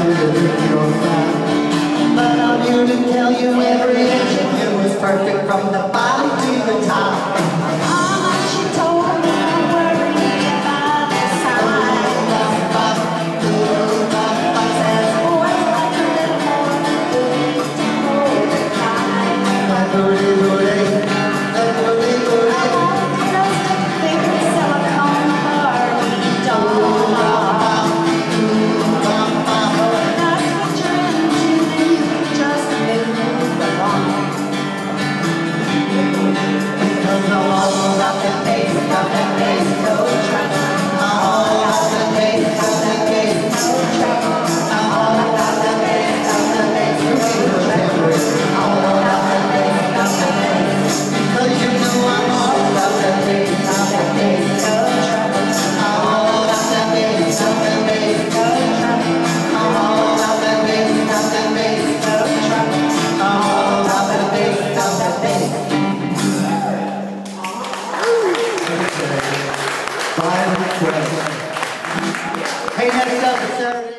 But I'm here to tell you every inch of you is perfect from the body to the top. Mama, she told me don't worry about the size. Says boys like a little more booty to hold it tight. I want those big silicone Barbie dolls. That's what you're into, then you just move along. Because I'm all about that bass, no trouble. I'm all about that bass, no trouble. I'm all about that bass, no trouble. I'm all about that bass, because you know I'm all about that bass, no trouble. I'm all about that bass, no trouble. I'm all about that bass, no trouble. I'm all about that bass, no bass. Hey, next up is Saturday.